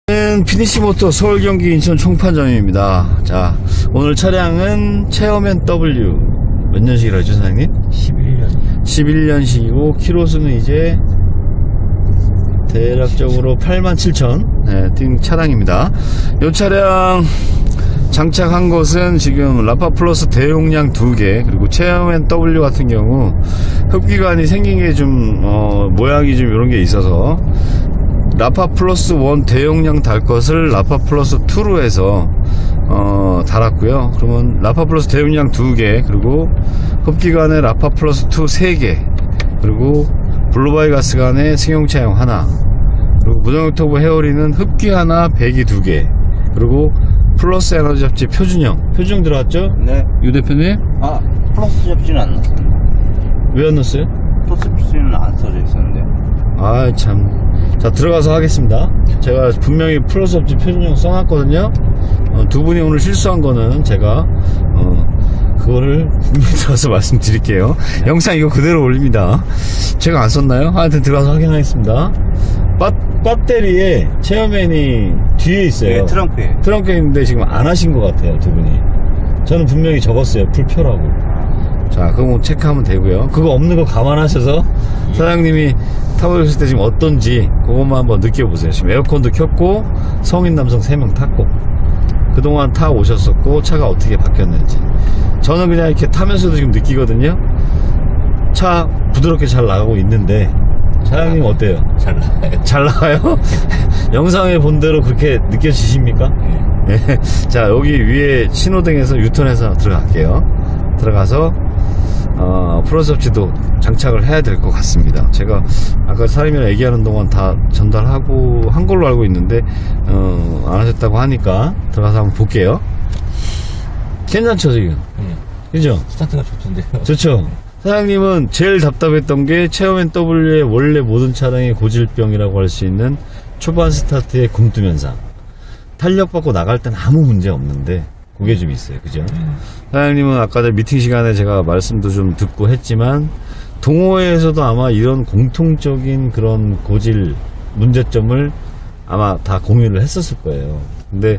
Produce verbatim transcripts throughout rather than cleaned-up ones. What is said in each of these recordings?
피니시모터 서울, 경기, 인천 총판점입니다. 자, 오늘 차량은 체어맨 더블유 몇 년식이라 했죠, 사장님? 십일 년. 십일 년식이고 키로수는 이제 대략적으로 팔만 칠천 네, 뛴 차량입니다. 이 차량 장착한 것은 지금 라파플러스 대용량 두 개, 그리고 체어맨 더블유 같은 경우 흡기관이 생긴 게 좀 어, 모양이 좀 이런 게 있어서 라파플러스 일 대용량 달 것을 라파플러스 이로 해서 어, 달았고요. 그러면 라파플러스 대용량 두 개, 그리고 흡기관에 라파플러스 이 세 개, 그리고 블루바이 가스관에 승용차용 하나, 그리고 무동력 터보 헤어리는 흡기 하나, 배기 두 개, 그리고 플러스 에너지 접지 표준형 표준형 들어왔죠? 네. 유 대표님? 아, 플러스 접지는 안 넣었어요. 왜 안 넣었어요? 플러스 접지는 안 써져 있었는데. 아, 참. 자, 들어가서 하겠습니다. 제가 분명히 플러스 접지 표준형 써놨거든요. 어, 두 분이 오늘 실수한 거는 제가 어, 그거를 분명히 들어가서 말씀드릴게요. 네. 영상 이거 그대로 올립니다. 제가 안 썼나요? 하여튼 들어가서 확인하겠습니다. 바, 배터리에 체어맨이 뒤에 있어요. 네, 트렁크에. 트렁크에 있는데 지금 안 하신 것 같아요, 두 분이. 저는 분명히 적었어요, 풀표라고. 자, 그거 체크하면 되고요. 그거 없는 거 감안하셔서 사장님이 타보셨을 때 지금 어떤지 그것만 한번 느껴보세요. 지금 에어컨도 켰고 성인 남성 세 명 탔고 그동안 타 오셨었고 차가 어떻게 바뀌었는지 저는 그냥 이렇게 타면서도 지금 느끼거든요. 차 부드럽게 잘 나가고 있는데 사장님 어때요? 잘 나가요. 잘 나가요? 영상에 본 대로 그렇게 느껴지십니까? 네. 네. 자, 여기 위에 신호등에서 유턴해서 들어갈게요. 들어가서 어, 플러스 접지도 장착을 해야 될 것 같습니다. 제가 아까 사장님이랑 얘기하는 동안 다 전달하고 한 걸로 알고 있는데 어, 안 하셨다고 하니까 들어가서 한번 볼게요. 괜찮죠 지금? 네. 그죠? 스타트가 좋던데요. 좋죠? 사장님은 제일 답답했던 게 체어맨 더블유의 원래 모든 차량의 고질병이라고 할 수 있는 초반 스타트의 굼뜸 현상. 탄력 받고 나갈 땐 아무 문제 없는데 그게 좀 있어요. 그죠? 음. 사장님은 아까 전 미팅 시간에 제가 말씀도 좀 듣고 했지만 동호회에서도 아마 이런 공통적인 그런 고질 문제점을 아마 다 공유를 했었을 거예요. 근데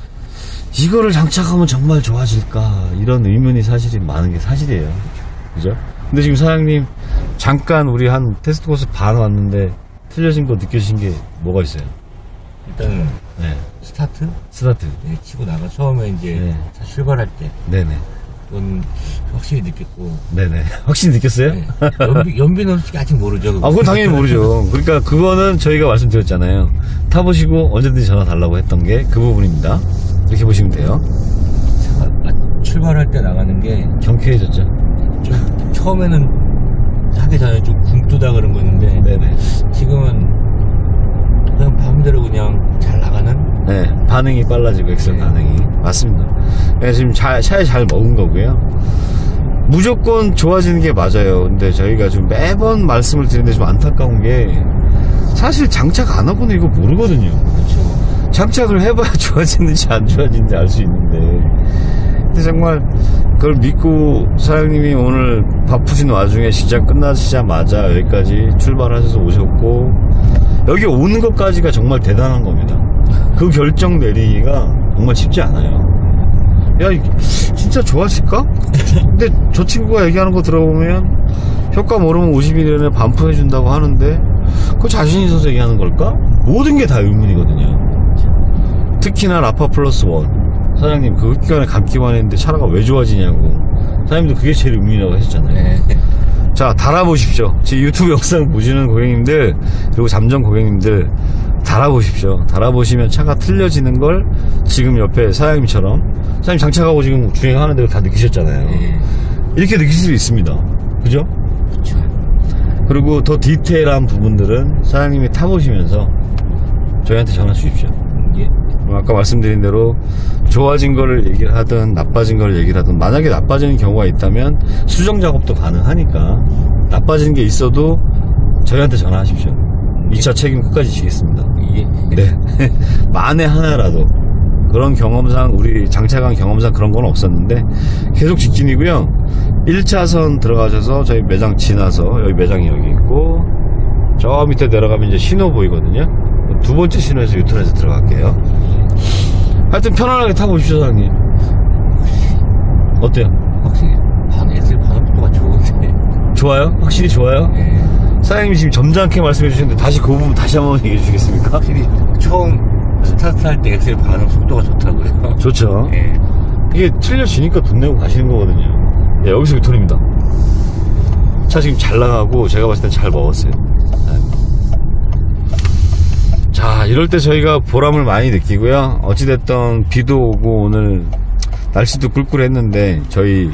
이거를 장착하면 정말 좋아질까 이런 의문이 사실이 많은 게 사실이에요. 그죠? 근데 지금 사장님 잠깐 우리 한 테스트 코스 반 왔는데 틀려진 거 느껴진 게 뭐가 있어요? 일단은 네. 스타트? 스타트. 네, 치고 나가 처음에 이제 네. 차 출발할 때. 네네. 그건 확실히 느꼈고. 네네. 확실히 느꼈어요? 네. 연비, 연비는 솔직히 아직 모르죠. 그거. 아, 그건 당연히 모르죠. 그러니까 그거는 저희가 말씀드렸잖아요. 타보시고 언제든지 전화 달라고 했던 게 그 부분입니다. 이렇게 보시면 돼요. 차가 출발할 때 나가는 게 경쾌해졌죠. 좀 처음에는 하기 전에 좀 굶뜨다 그런 거였는데. 네네. 지금은 그냥 마음대로 그냥 잘 나가는? 네, 반응이 빨라지고 엑셀 네. 반응이 맞습니다. 네, 지금 차, 차에 잘 먹은 거고요. 무조건 좋아지는 게 맞아요. 근데 저희가 좀 매번 말씀을 드리는데 좀 안타까운 게 사실 장착 안 하고는 이거 모르거든요. 그렇죠. 장착을 해봐야 좋아지는지 안 좋아지는지 알 수 있는데 근데 정말 그걸 믿고 사장님이 오늘 바쁘신 와중에 시장 끝나시자마자 여기까지 출발하셔서 오셨고 여기 오는 것까지가 정말 대단한 겁니다. 그 결정 내리기가 정말 쉽지 않아요. 야, 진짜 좋아질까? 근데 저 친구가 얘기하는 거 들어보면 효과 모르면 오십 일 내내 반품 해준다고 하는데 그거 자신 있어서 얘기하는 걸까? 모든 게 다 의문이거든요. 특히나 라파 플러스 원 사장님 그 흡기관에 감기만 했는데 차가 왜 좋아지냐고 사장님도 그게 제일 의문이라고 하셨잖아요. 네. 자, 달아보십시오. 제 유튜브 영상 보시는 고객님들 그리고 잠정 고객님들 달아보십시오. 달아보시면 차가 틀려지는 걸 지금 옆에 사장님처럼 사장님 장착하고 지금 주행하는 데를 다 느끼셨잖아요. 네. 이렇게 느낄 수 있습니다. 그죠? 그렇죠. 그리고 더 디테일한 부분들은 사장님이 타보시면서 저희한테 전화 주십시오. 예. 아까 말씀드린 대로 좋아진 거를 얘기를 하든 나빠진 거를 얘기를 하든 만약에 나빠지는 경우가 있다면 수정 작업도 가능하니까 나빠지는 게 있어도 저희한테 전화하십시오. 이 차 책임 끝까지 지겠습니다. 예. 네. 만에 하나라도 그런 경험상 우리 장착한 경험상 그런 건 없었는데 계속 직진이고요. 일 차선 들어가셔서 저희 매장 지나서 여기 매장이 여기 있고 저 밑에 내려가면 이제 신호 보이거든요. 저는 두 번째 신호에서 유턴해서 들어갈게요. 하여튼 편안하게 타보십시오, 사장님. 어때요? 확실히 반 엑셀 반응 속도가 좋은데. 좋아요? 확실히 좋아요? 예. 사장님이 지금 점잖게 말씀해 주셨는데 다시 그 부분 다시 한번 얘기해 주시겠습니까? 확실히 처음 스타트 할 때 엑셀 반응 속도가 좋다고요. 좋죠. 예. 이게 틀려지니까 돈 내고 가시는 거거든요. 예, 여기서 유턴입니다. 차 지금 잘 나가고 제가 봤을 땐 잘 먹었어요. 자, 이럴 때 저희가 보람을 많이 느끼고요. 어찌됐든 비도 오고 오늘 날씨도 꿀꿀했는데 저희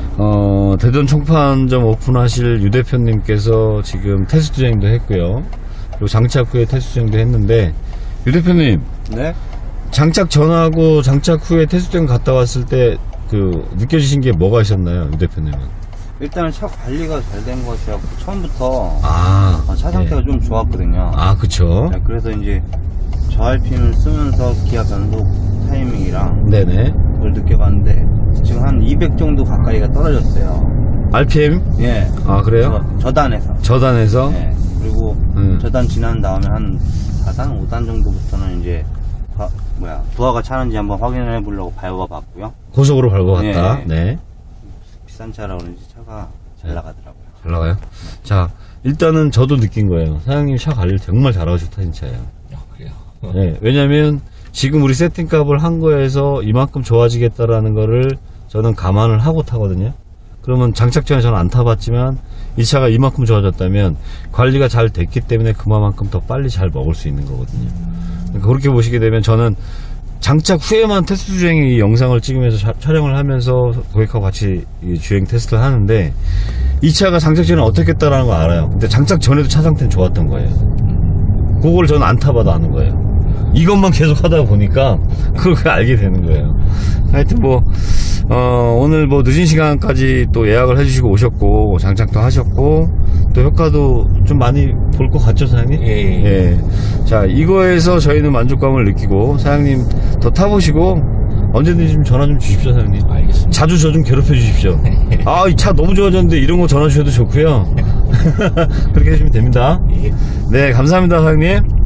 어, 대전 총판점 오픈하실 유 대표님께서 지금 테스트 주행도 했고요. 그리고 장착 후에 테스트 주행도 했는데, 유 대표님, 네? 장착 전하고 장착 후에 테스트 주행 갔다 왔을 때 그 느껴지신 게 뭐가 있었나요, 유 대표님은? 일단은 차 관리가 잘 된 것 같아요. 처음부터 아, 어, 차 상태가 네. 좀 좋았거든요. 아, 그쵸. 네, 그래서 이제 저 알피엠을 쓰면서 기아 변속 타이밍이랑 네네. 그걸 느껴봤는데 지금 한 이백 정도 가까이가 떨어졌어요. 알피엠? 예. 아, 그래요? 저, 저단에서. 저단에서? 예. 그리고 음. 저단 지난 다음에 한 사 단, 오 단 정도부터는 이제 바, 뭐야 부하가 차는지 한번 확인해 보려고 밟아봤고요. 고속으로 밟아봤다. 예. 네. 비싼 차라 그런지 차가 잘 나가더라고요. 잘 나가요? 자, 일단은 저도 느낀 거예요. 사장님이 차 관리를 정말 잘하고 좋다는 차예요. 아, 그래요. 네, 왜냐면 지금 우리 세팅값을 한 거에서 이만큼 좋아지겠다라는 거를 저는 감안을 하고 타거든요. 그러면 장착 전에 저는 안 타봤지만 이 차가 이만큼 좋아졌다면 관리가 잘 됐기 때문에 그만큼 더 빨리 잘 먹을 수 있는 거거든요. 그러니까 그렇게 보시게 되면 저는 장착 후에만 테스트 주행 이 영상을 찍으면서 자, 촬영을 하면서 고객하고 같이 이 주행 테스트를 하는데 이 차가 장착 전에 어떻겠다라는 걸 알아요. 근데 장착 전에도 차 상태는 좋았던 거예요. 그걸 저는 안 타봐도 아는 거예요. 이것만 계속 하다 보니까 그걸 알게 되는 거예요. 하여튼 뭐 어, 오늘 뭐 늦은 시간까지 또 예약을 해주시고 오셨고 장착도 하셨고 또 효과도 좀 많이 볼 것 같죠, 사장님? 예, 예. 예. 자, 이거에서 저희는 만족감을 느끼고 사장님 더 타보시고 언제든지 좀 전화 좀 주십시오, 사장님. 알겠습니다. 자주 저 좀 괴롭혀 주십시오. 아, 이 차 너무 좋아졌는데 이런 거 전화 주셔도 좋고요. 그렇게 해주시면 됩니다. 예. 네, 감사합니다, 사장님.